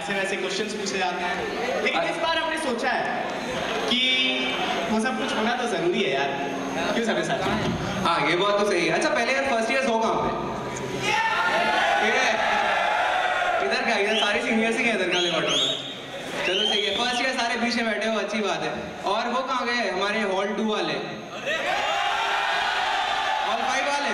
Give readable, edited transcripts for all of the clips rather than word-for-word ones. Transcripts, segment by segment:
ऐसे वैसे क्वेश्चंस पूछे जाते हैं, लेकिन इस बार हमने सोचा है कि वो सब कुछ होना तो जरूरी है यार, क्यों सब साथ? हाँ ये बात तो सही है। अच्छा पहले यार फर्स्ट ईयर हो कहाँ पे? इधर क्या, इधर सारे सीनियर्स ही हैं इधर काले क्वार्टर में। चलो सही है, फर्स्ट ईयर सारे पीछे बैठे हो, अच्छी बात है। और वो कहाँ गए हमारे हॉल 2 वाले, हॉल 5 वाले?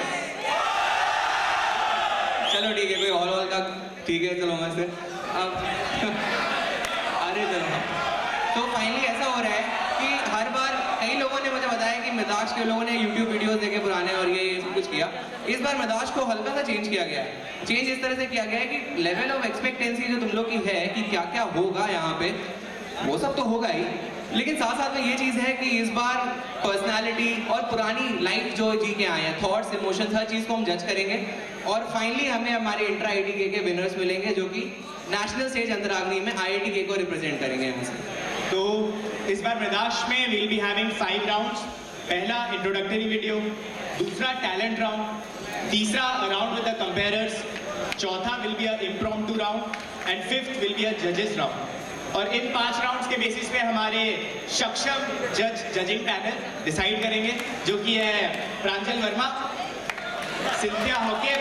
चलो ठीक है, कोई हॉल का ठीक है, चलो मस्त है। अब अरे चलो, तो फाइनली ऐसा हो रहा है कि हर बार कई लोगों ने मुझे बताया कि मिदाज के लोगों ने YouTube वीडियोस देखे पुराने और ये सब कुछ किया। इस बार मिदाज को हल्का सा चेंज किया गया है। चेंज इस तरह से किया गया है कि लेवल ऑफ एक्सपेक्टेंसी जो तुम लोग की है कि क्या क्या होगा यहाँ पे, वो सब तो होगा ही, लेकिन साथ साथ में ये चीज़ है कि इस बार पर्सनालिटी और पुरानी लाइफ जो जी के आए हैं, थॉट्स, इमोशंस, हर चीज़ को हम जज करेंगे और फाइनली हमें हमारे इंट्रा IIT के विनर्स मिलेंगे जो कि नेशनल स्टेज अंतराग्नि में IIT को रिप्रेजेंट करेंगे यहाँ से। तो इस बार मृदाश में विल बी हैविंग 5 राउंड्स। पहला इंट्रोडक्टरी वीडियो, दूसरा टैलेंट राउंड, तीसरा राउंड विद द कंपेयरर्स, चौथा will be a impromptu round and fifth will be a जजेस राउंड। और इन 5 राउंड्स के बेसिस पे हमारे सक्षम जजिंग पैनल डिसाइड करेंगे, जो कि है प्रांजल वर्मा, सिंथिया होके,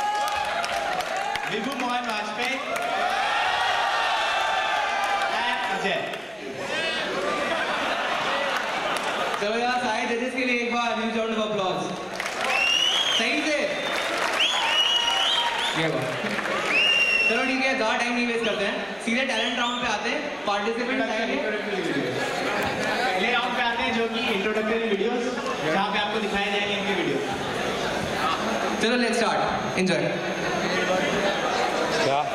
विभू मोहन वाजपेयी एंड अजय। चलो यार सारे जजेस के लिए एक बार न्यू राउंड ऑफ अप्लॉज। सही से ये बात। चलो ठीक है, ज़्यादा टाइम नहीं वेस्ट करते हैं, सीधे टैलेंट राउंड पे आते हैं। पार्टिसिपेंट आएंगे पहले राउंड पे आते हैं जो कि इंट्रोडक्टरी वीडियोस, जहाँ पे आपको दिखाए जाएंगे इनके वीडियो। चलो लेट्स स्टार्ट, एंजॉय। क्या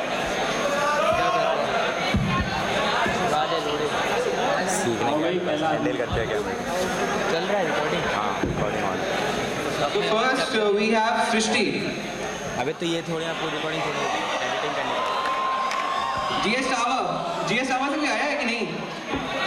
हैंडल करते हैं क्या? चल रहा है रिकॉर्डिंग? हाँ रिकॉर्डिंग ऑन। तो फर्स्ट वी हैव सृष्टि। अबे तो ये थोड़ी आपको रिकॉर्डिंग थोड़ी एडिटिंग करनी है। GS टावर से कोई आया है कि नहीं?